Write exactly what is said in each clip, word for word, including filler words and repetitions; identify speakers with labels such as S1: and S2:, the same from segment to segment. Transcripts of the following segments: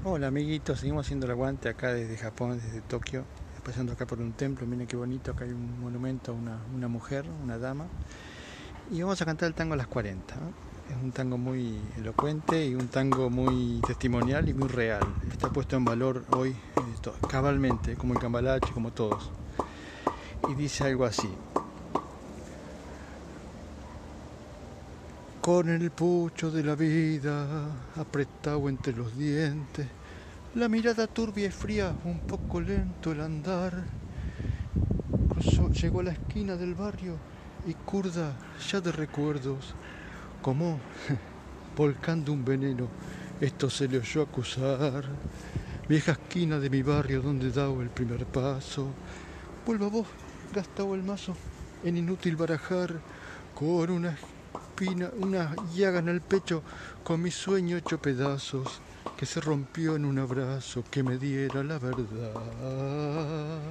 S1: Hola amiguitos, seguimos haciendo el aguante acá desde Japón, desde Tokio, pasando acá por un templo. Miren qué bonito, acá hay un monumento a una, una mujer, una dama, y vamos a cantar el tango a las cuarenta, ¿no? Es un tango muy elocuente y un tango muy testimonial y muy real. Está puesto en valor hoy, esto, cabalmente, como el cambalache, como todos. Y dice algo así: con el pucho de la vida apretado entre los dientes, la mirada turbia y fría, un poco lento el andar. Cruzó, llegó a la esquina del barrio y curda ya de recuerdos, como volcando un veneno, esto se le oyó acusar. Vieja esquina de mi barrio donde daba el primer paso. Vuelva vos, gastado el mazo en inútil barajar, con una espina, una llaga en el pecho, con mi sueño hecho pedazos, que se rompió en un abrazo que me diera la verdad.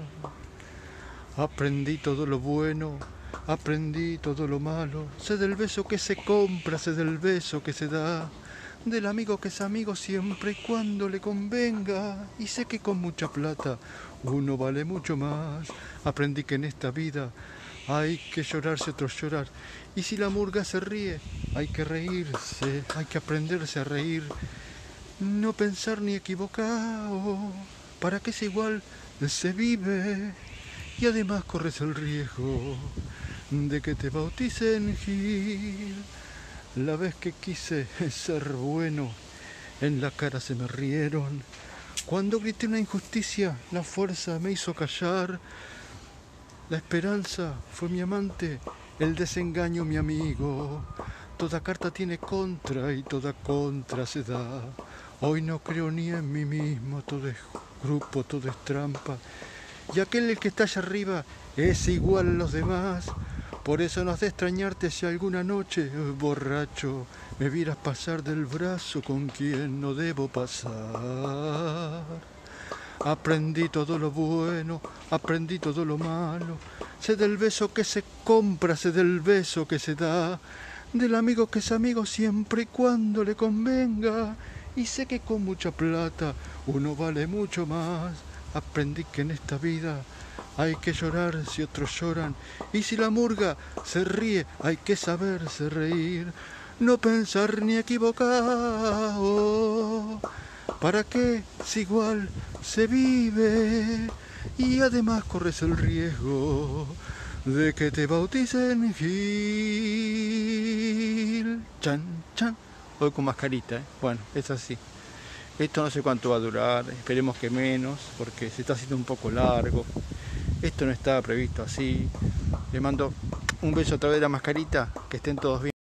S1: Aprendí todo lo bueno, aprendí todo lo malo, sé del beso que se compra, sé del beso que se da, del amigo que es amigo siempre y cuando le convenga, y sé que con mucha plata uno vale mucho más. Aprendí que en esta vida hay que llorarse, otros llorar, y si la murga se ríe, hay que reírse, hay que aprenderse a reír, no pensar ni equivocado, para que es igual se vive. Y además corres el riesgo de que te bauticen Gil. La vez que quise ser bueno, en la cara se me rieron. Cuando grité una injusticia, la fuerza me hizo callar. La esperanza fue mi amante, el desengaño mi amigo. Toda carta tiene contra y toda contra se da. Hoy no creo ni en mí mismo, todo es grupo, todo es trampa. Y aquel el que está allá arriba es igual a los demás. Por eso no has de extrañarte si alguna noche, borracho, me vieras pasar del brazo con quien no debo pasar. Aprendí todo lo bueno, aprendí todo lo malo. Sé del beso que se compra, sé del beso que se da, del amigo que es amigo siempre y cuando le convenga. Y sé que con mucha plata uno vale mucho más. Aprendí que en esta vida hay que llorar si otros lloran, y si la murga se ríe hay que saberse reír, no pensar ni equivocado, para que si igual se vive, y además corres el riesgo de que te bauticen Gil. Chan, chan. Hoy con mascarita, ¿eh? Bueno, es así. Esto no sé cuánto va a durar, esperemos que menos, porque se está haciendo un poco largo. Esto no estaba previsto así. Les mando un beso a través de la mascarita, que estén todos bien.